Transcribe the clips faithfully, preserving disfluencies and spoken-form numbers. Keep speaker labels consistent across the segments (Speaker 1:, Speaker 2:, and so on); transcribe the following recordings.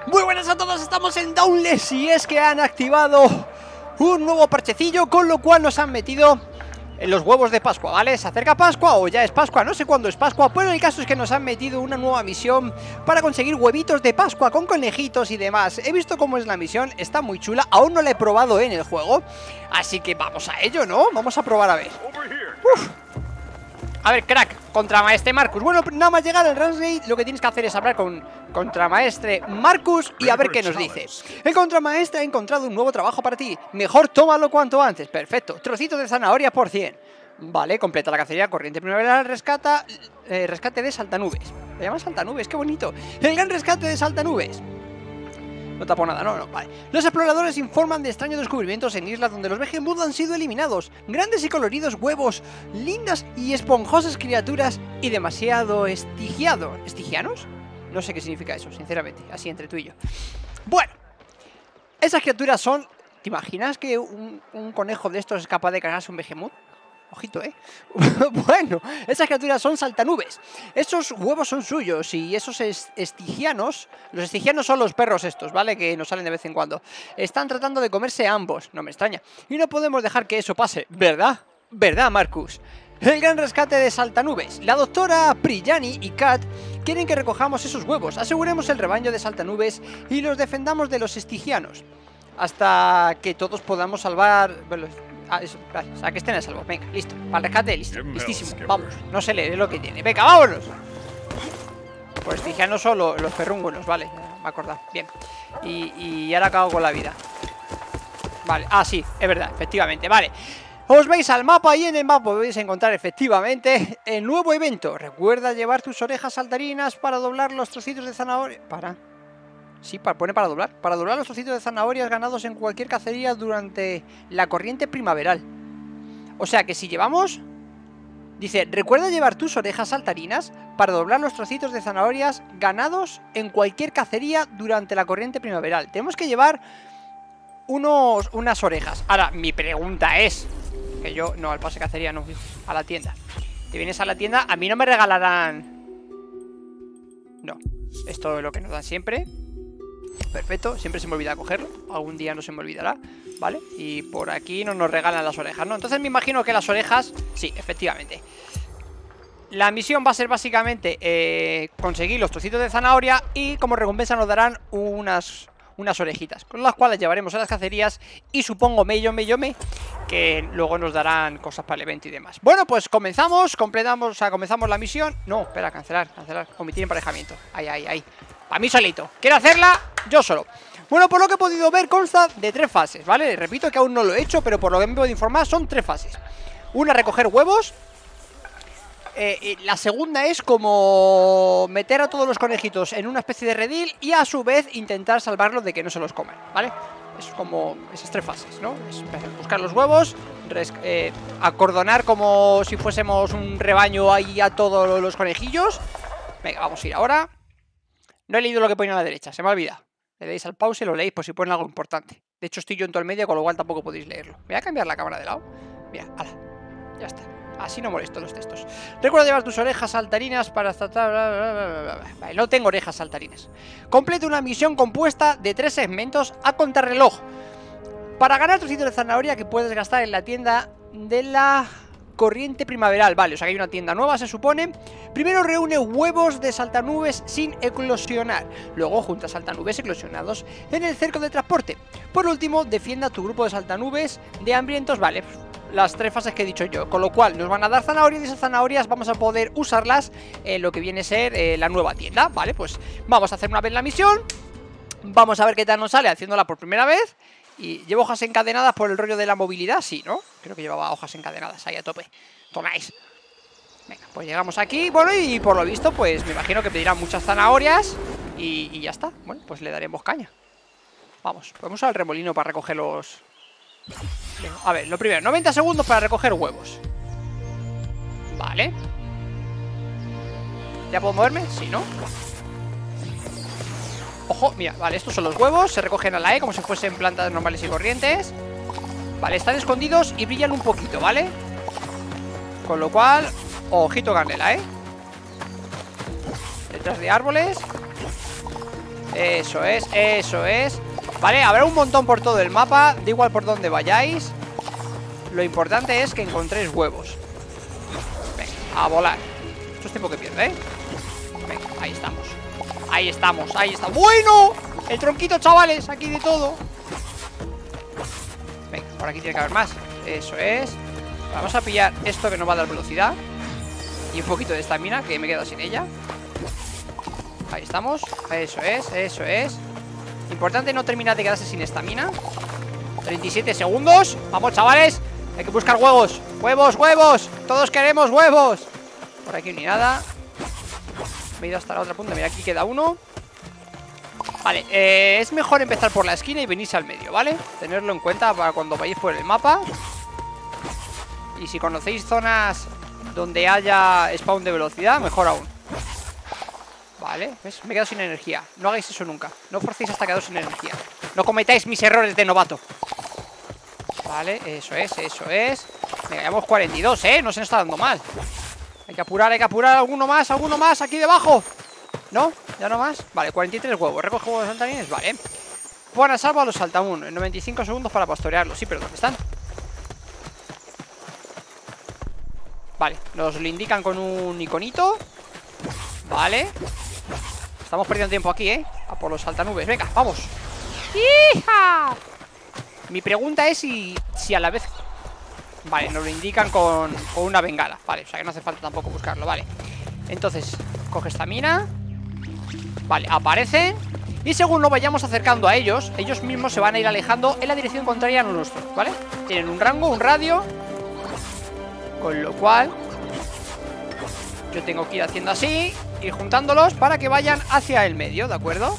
Speaker 1: Muy buenas a todos, estamos en Dauntless y es que han activado un nuevo parchecillo, con lo cual nos han metido en los huevos de Pascua, ¿vale? Se acerca Pascua o ya es Pascua, no sé cuándo es Pascua, pero el caso es que nos han metido una nueva misión para conseguir huevitos de Pascua con conejitos y demás. He visto cómo es la misión, está muy chula, aún no la he probado en el juego, así que vamos a ello, ¿no? Vamos a probar a ver. Uf. A ver, crack, contramaestre Marcus. Bueno, nada más llegar al Ransgate, lo que tienes que hacer es hablar con contramaestre Marcus y a ver qué nos dice. El contramaestre ha encontrado un nuevo trabajo para ti. Mejor tómalo cuanto antes. Perfecto. Trocitos de zanahoria por cien. Vale, completa la cacería corriente primaveral, rescata, eh, rescate de saltanubes. ¿Le llaman saltanubes? ¡Qué bonito! El gran rescate de saltanubes. No tapo nada, no, no, vale. Los exploradores informan de extraños descubrimientos en islas donde los Behemoth han sido eliminados. Grandes y coloridos huevos, lindas y esponjosas criaturas y demasiado estigiado. ¿Estigianos? No sé qué significa eso, sinceramente, así entre tú y yo. Bueno, esas criaturas son... ¿Te imaginas que un, un conejo de estos es capaz de cargarse un Behemoth? Ojito, ¿eh? Bueno, esas criaturas son saltanubes. Esos huevos son suyos y esos est estigianos... Los estigianos son los perros estos, ¿vale? Que nos salen de vez en cuando. Están tratando de comerse a ambos, no me extraña. Y no podemos dejar que eso pase, ¿verdad? ¿Verdad, Marcus? El gran rescate de saltanubes. La doctora Priyani y Kat quieren que recojamos esos huevos. Aseguremos el rebaño de saltanubes y los defendamos de los estigianos. Hasta que todos podamos salvar... Bueno, Ah, eso, vale, o sea, que estén a salvo. Venga, listo, para el rescate, listo, listísimo, vamos. No se lee, es lo que tiene, venga, vámonos. Pues dije, no solo los perrúngonos, vale, me acordado, bien. Y, y ahora acabo con la vida. Vale, ah, sí, es verdad, efectivamente, vale. Os veis al mapa y en el mapa podéis encontrar efectivamente el nuevo evento. Recuerda llevar tus orejas saltarinas para doblar los trocitos de zanahoria. Para... Sí, pone para doblar. Para doblar los trocitos de zanahorias ganados en cualquier cacería durante la corriente primaveral. O sea que si llevamos... Dice, recuerda llevar tus orejas saltarinas para doblar los trocitos de zanahorias ganados en cualquier cacería durante la corriente primaveral. Tenemos que llevar unos, unas orejas. Ahora, mi pregunta es... Que yo... No, al pase de cacería no, hijo. A la tienda. Te vienes a la tienda, a mí no me regalarán... No. Esto es lo que nos dan siempre. Perfecto, siempre se me olvida cogerlo. Algún día no se me olvidará, ¿vale? Y por aquí no nos regalan las orejas, ¿no? Entonces me imagino que las orejas... Sí, efectivamente. La misión va a ser básicamente eh, conseguir los trocitos de zanahoria y como recompensa nos darán unas, unas orejitas, con las cuales llevaremos a las cacerías y supongo me yo me yo me que luego nos darán cosas para el evento y demás. Bueno, pues comenzamos, completamos, o sea, comenzamos la misión. No, espera, cancelar, cancelar, omitir emparejamiento. Ahí, ahí, ahí. A mí solito. ¿Quiero hacerla? Yo solo. Bueno, por lo que he podido ver, consta de tres fases, ¿vale? Repito que aún no lo he hecho, pero por lo que me puedo informar son tres fases. Una, recoger huevos. Eh, la segunda es como meter a todos los conejitos en una especie de redil y a su vez intentar salvarlos de que no se los coman, ¿vale? Es como esas tres fases, ¿no? Es buscar los huevos, eh, acordonar como si fuésemos un rebaño ahí a todos los conejillos. Venga, vamos a ir ahora. No he leído lo que pone a la derecha, se me ha olvidado. Le deis al pause y lo leéis por si pone algo importante. De hecho estoy yo en todo el medio, con lo cual tampoco podéis leerlo. Voy a cambiar la cámara de lado. Mira, ala, ya está. Así no molesto los textos. Recuerda llevar tus orejas saltarinas para tratar... Vale, no tengo orejas saltarinas. Completa una misión compuesta de tres segmentos a contrarreloj. Para ganar trocitos de zanahoria que puedes gastar en la tienda de la... corriente primaveral, vale, o sea que hay una tienda nueva, se supone. Primero reúne huevos de saltanubes sin eclosionar. Luego junta saltanubes eclosionados en el cerco de transporte. Por último, defienda tu grupo de saltanubes de hambrientos, vale. Las tres fases que he dicho yo, con lo cual nos van a dar zanahorias y esas zanahorias vamos a poder usarlas en lo que viene a ser eh, la nueva tienda, vale. Pues vamos a hacer una vez la misión. Vamos a ver qué tal nos sale haciéndola por primera vez. Y llevo hojas encadenadas por el rollo de la movilidad, sí, ¿no? Creo que llevaba hojas encadenadas ahí a tope. Tomáis. Venga, pues llegamos aquí. Bueno, y por lo visto, pues me imagino que pedirán muchas zanahorias. Y, y ya está. Bueno, pues le daremos caña. Vamos, podemos al remolino para recoger los... A ver, lo primero, noventa segundos para recoger huevos. Vale. ¿Ya puedo moverme? Sí, ¿no? Ojo, mira, vale, estos son los huevos. Se recogen a la E como si fuesen plantas normales y corrientes. Vale, están escondidos y brillan un poquito, ¿vale? Con lo cual, ojito Garnela, ¿eh? Detrás de árboles. Eso es, eso es. Vale, habrá un montón por todo el mapa. Da igual por donde vayáis. Lo importante es que encontréis huevos. Venga, a volar. Esto es tiempo que pierde, ¿eh? Venga, ahí estamos. Ahí estamos, ahí está. ¡Bueno! El tronquito, chavales, aquí de todo. Venga, por aquí tiene que haber más. Eso es. Vamos a pillar esto que nos va a dar velocidad. Y un poquito de estamina, que me he quedado sin ella. Ahí estamos. Eso es, eso es. Importante no terminar de quedarse sin estamina. treinta y siete segundos. Vamos, chavales. Hay que buscar huevos. Huevos, huevos. Todos queremos huevos. Por aquí ni nada. Me he ido hasta la otra punta. Mira, aquí queda uno. Vale, eh, es mejor empezar por la esquina y venirse al medio, ¿vale? Tenerlo en cuenta para cuando vayáis por el mapa. Y si conocéis zonas donde haya spawn de velocidad, mejor aún. Vale, ¿ves? Me he quedado sin energía. No hagáis eso nunca. No forcéis hasta quedaros sin energía. No cometáis mis errores de novato. Vale, eso es, eso es. Venga, llevamos cuarenta y dos, ¿eh? No se nos está dando mal. Hay que apurar, hay que apurar. Alguno más, alguno más aquí debajo. ¿No? ¿Ya no más? Vale, cuarenta y tres huevos. Recoge huevos de saltarines, vale. Pon a salvo a los saltamun en noventa y cinco segundos para pastorearlos. Sí, pero ¿dónde están? Vale, nos lo indican con un iconito. Vale. Estamos perdiendo tiempo aquí, ¿eh? A por los saltanubes, venga, vamos. ¡Hija! Mi pregunta es si, si a la vez... Vale, nos lo indican con, con una bengala. Vale, o sea que no hace falta tampoco buscarlo, vale. Entonces, coge esta mina. Vale, aparecen. Y según nos vayamos acercando a ellos, ellos mismos se van a ir alejando en la dirección contraria a nuestro, ¿vale? Tienen un rango, un radio. Con lo cual yo tengo que ir haciendo así, ir juntándolos para que vayan hacia el medio, ¿de acuerdo?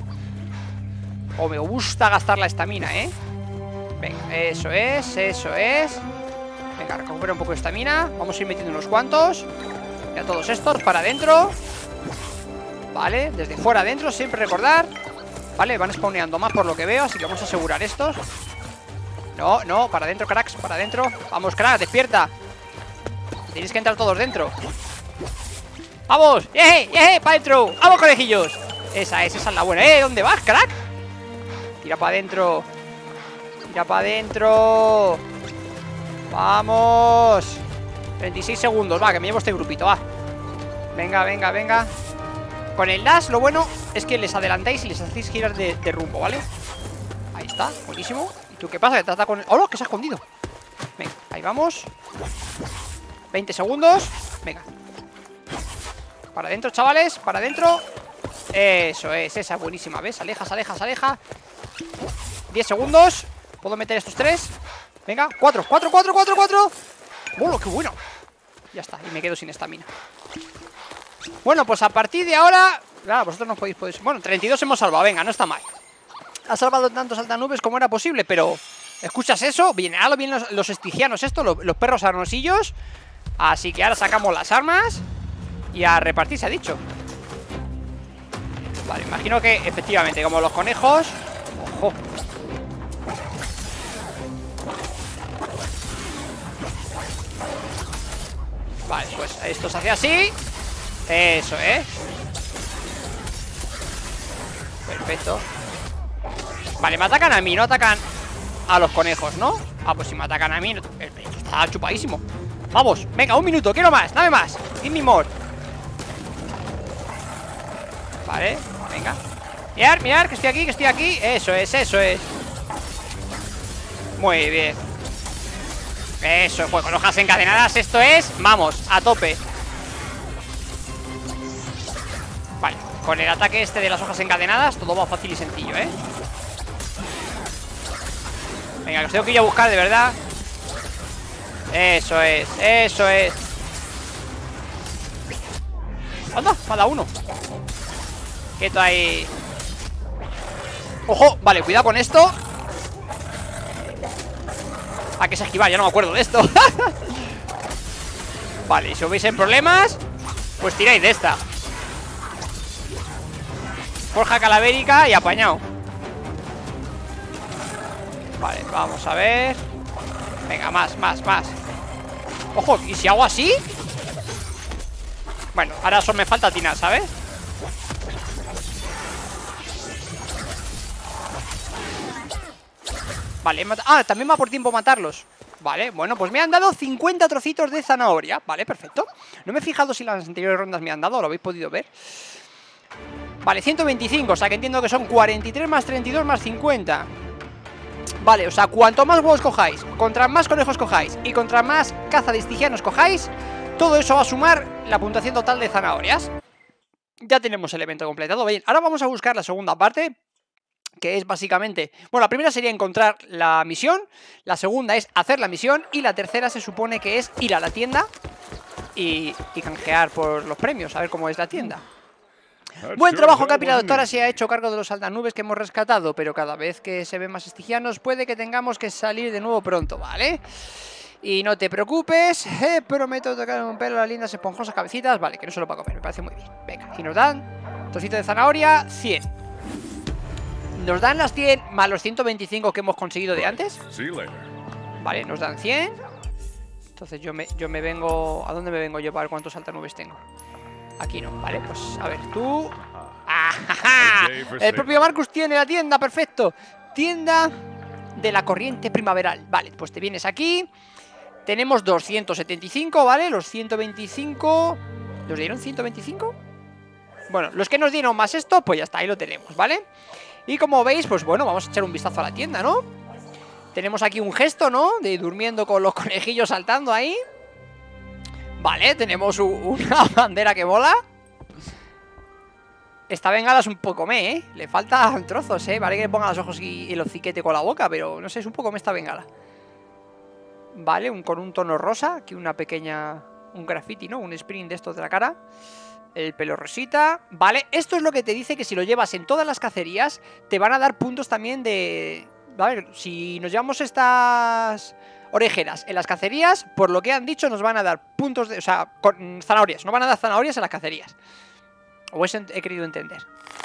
Speaker 1: O me gusta gastar la estamina, ¿eh? Venga, eso es, eso es. Venga, recupera un poco de estamina. Vamos a ir metiendo unos cuantos. Ya todos estos para adentro. Vale, desde fuera adentro, siempre recordar. Vale, van spawneando más por lo que veo, así que vamos a asegurar estos. No, no, para adentro, cracks, para adentro. Vamos, crack, despierta. Tenéis que entrar todos dentro. ¡Vamos! ¡Eh, eh, para adentro! ¡Vamos, conejillos! Esa es, esa es la buena. ¡Eh, ¿dónde vas, crack? Tira para adentro. Tira para adentro. ¡Vamos! treinta y seis segundos, va, que me llevo este grupito, va. Venga, venga, venga. Con el dash, lo bueno es que les adelantáis y les hacéis girar de, de rumbo, ¿vale? Ahí está, buenísimo. ¿Y tú qué pasa? Que trata con el... ¡Oh, no! Que se ha escondido. Venga, ahí vamos. veinte segundos. Venga. Para adentro, chavales, para adentro. Eso es, esa es buenísima, ¿ves? Aleja, aleja, aleja. diez segundos. ¿Puedo meter estos tres? Venga, cuatro, cuatro, cuatro, cuatro, cuatro. ¡Oh, qué bueno! Ya está, y me quedo sin estamina. Bueno, pues a partir de ahora... Claro, vosotros no podéis... podéis... Bueno, treinta y dos hemos salvado, venga, no está mal. Ha salvado tantos saltanubes como era posible, pero... ¿Escuchas eso? Bien, ahora lo vienen los, los estigianos estos, los, los perros arnosillos. Así que ahora sacamos las armas y a repartir, se ha dicho. Vale, imagino que efectivamente, como los conejos. ¡Ojo! Vale, pues esto se hace así. Eso, ¿eh? Perfecto. Vale, me atacan a mí, no atacan a los conejos, ¿no? Ah, pues si me atacan a mí, esto está chupadísimo. Vamos, venga, un minuto, quiero más, dame más. Give me more. Vale, venga. Mirar, mirar, que estoy aquí, que estoy aquí. Eso es, eso es. Muy bien. Eso, pues con hojas encadenadas esto es, vamos, a tope. Vale, con el ataque este de las hojas encadenadas todo va fácil y sencillo, ¿eh? Venga, que os tengo que ir a buscar, de verdad. Eso es, eso es. ¡Anda! Me ha dado uno. Quieto ahí. ¡Ojo! Vale, cuidado con esto. Ah, que es esquivar, ya no me acuerdo de esto. Vale, si os veis en problemas, pues tiráis de esta. Forja calavérica y apañado. Vale, vamos a ver. Venga, más, más, más. Ojo, ¿y si hago así? Bueno, ahora solo me falta atinar, ¿sabes? Vale, ah, también va por tiempo matarlos. Vale, bueno, pues me han dado cincuenta trocitos de zanahoria. Vale, perfecto. No me he fijado si las anteriores rondas me han dado, lo habéis podido ver. Vale, ciento veinticinco, o sea que entiendo que son cuarenta y tres más treinta y dos más cincuenta. Vale, o sea, cuanto más huevos cojáis, contra más conejos cojáis y contra más caza de estigianos cojáis, todo eso va a sumar la puntuación total de zanahorias. Ya tenemos el evento completado. Bien, ahora vamos a buscar la segunda parte, que es básicamente... Bueno, la primera sería encontrar la misión, la segunda es hacer la misión y la tercera se supone que es ir a la tienda y, y canjear por los premios, a ver cómo es la tienda. Buen trabajo, Capi. La doctora se ha hecho cargo de los saltanubes que hemos rescatado, pero cada vez que se ven más estigianos puede que tengamos que salir de nuevo pronto, ¿vale? Y no te preocupes, eh, prometo tocar un pelo a las lindas esponjosas cabecitas. Vale, que no se lo va a comer, me parece muy bien. Venga, aquí nos dan trocito de zanahoria, cien. Nos dan las cien más los ciento veinticinco que hemos conseguido de antes. Vale, nos dan cien. Entonces yo me, yo me vengo... ¿A dónde me vengo yo para ver cuántos saltanubes tengo? Aquí no, vale, pues a ver, tú... ¡Ah! El propio Marcus tiene la tienda, perfecto. Tienda de la corriente primaveral. Vale, pues te vienes aquí. Tenemos doscientos setenta y cinco, ¿vale? Los ciento veinticinco... ¿Nos dieron ciento veinticinco? Bueno, los que nos dieron más esto, pues ya está, ahí lo tenemos, ¿vale? Y como veis, pues bueno, vamos a echar un vistazo a la tienda, ¿no? Tenemos aquí un gesto, ¿no? De durmiendo con los conejillos saltando ahí. Vale, tenemos una bandera que mola. Esta bengala es un poco me, ¿eh? Le faltan trozos, ¿eh? Vale que le ponga los ojos y el hociquete con la boca, pero no sé, es un poco me esta bengala. Vale, un, con un tono rosa. Aquí una pequeña... Un graffiti, ¿no? Un sprint de estos de la cara. El pelo rosita. Vale, esto es lo que te dice que si lo llevas en todas las cacerías te van a dar puntos también de... A ver, si nos llevamos estas... orejeras en las cacerías, por lo que han dicho nos van a dar puntos de... O sea, con zanahorias, no van a dar zanahorias en las cacerías. O eso he querido entender.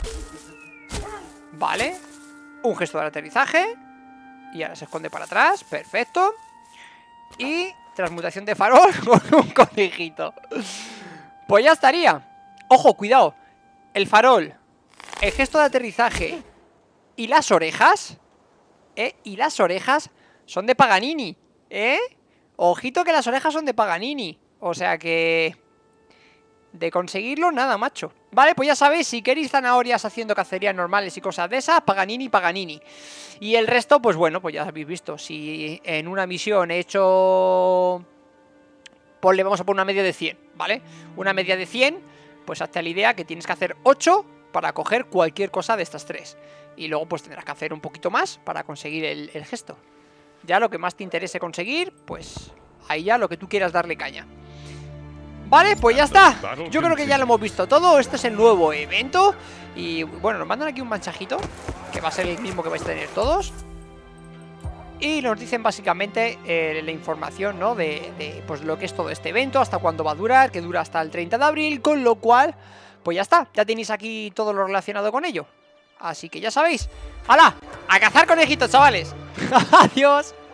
Speaker 1: Vale. Un gesto de aterrizaje. Y ahora se esconde para atrás, perfecto. Y transmutación de farol con un conejito. Pues ya estaría. Ojo, cuidado. El farol, el gesto de aterrizaje y las orejas, ¿eh? Y las orejas son de Paganini, ¿eh? Ojito que las orejas son de Paganini. O sea que... de conseguirlo, nada, macho. Vale, pues ya sabéis, si queréis zanahorias haciendo cacerías normales y cosas de esas, Paganini, Paganini. Y el resto, pues bueno, pues ya habéis visto. Si en una misión he hecho... pues le vamos a poner una media de cien, ¿vale? Una media de cien, pues hazte la idea que tienes que hacer ocho para coger cualquier cosa de estas tres. Y luego pues tendrás que hacer un poquito más para conseguir el, el gesto. Ya lo que más te interese conseguir, pues ahí ya lo que tú quieras darle caña. Vale, pues ya está. Yo creo que ya lo hemos visto todo. Este es el nuevo evento. Y bueno, nos mandan aquí un mensajito, que va a ser el mismo que vais a tener todos. Y nos dicen básicamente eh, la información, ¿no? De, de pues lo que es todo este evento, hasta cuándo va a durar, que dura hasta el treinta de abril. Con lo cual, pues ya está. Ya tenéis aquí todo lo relacionado con ello. Así que ya sabéis. ¡Hala! ¡A cazar conejitos, chavales! ¡Adiós!